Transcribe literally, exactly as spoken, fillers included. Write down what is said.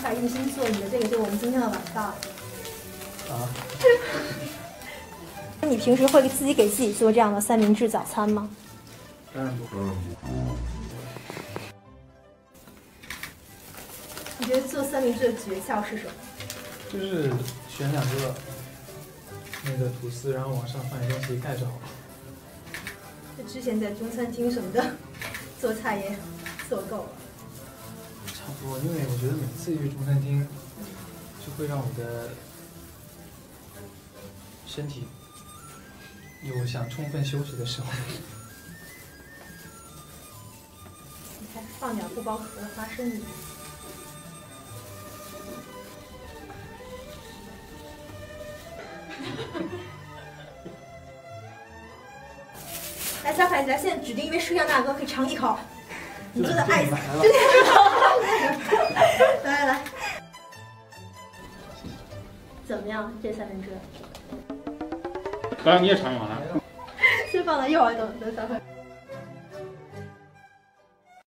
快用心做你的这个，就是我们今天的晚饭。 啊？ 你平时会自己给自己做这样的三明治早餐吗？ 当然不。嗯。 你觉得做三明治的诀窍是什么？ 就是选两个那个吐司，然后往上放点东西盖就好了。 就之前在中餐厅什么的做菜也做够了。 差不多，因为我觉得每次去中餐厅，就会让我的身体有想充分休息的时候。 你看，放点不包壳的花生米。来，小凯子，现在指定一位摄像大哥可以尝一口。你做的爱，真的来来来，怎么样？这三明治？ 刚刚你也尝完了。 先放到一会儿，等等小凯。